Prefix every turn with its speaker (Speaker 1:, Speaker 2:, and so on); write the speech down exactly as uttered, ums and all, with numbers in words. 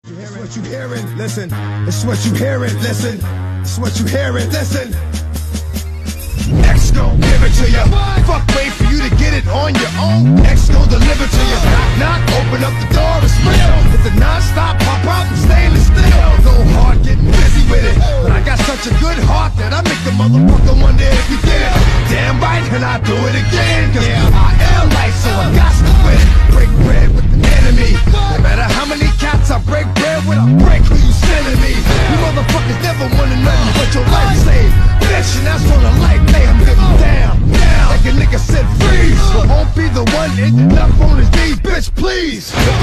Speaker 1: It's what you hearing, listen. It's what you hearing, listen. It's what you hearing, listen. X gon' give it to ya. Fuck, wait for you to get it on your own. X gon' deliver to ya. Knock, knock, open up the door, it's real. It's a non-stop pop out and stainless steel. Go hard, getting busy with it. But I got such a good heart that I make the motherfucker wonder if you did it. Damn right, and I do it again. Cause I am life, so I got to win. Break bread with the enemy. No matter how many cats I break bread with, I break who you sending me. You motherfuckers never wanted nothing but your life saved. Bitch, and that's on the life lay. I'm getting down, down. Like a nigga said freeze. But won't be the one ending up on his knees, bitch, please.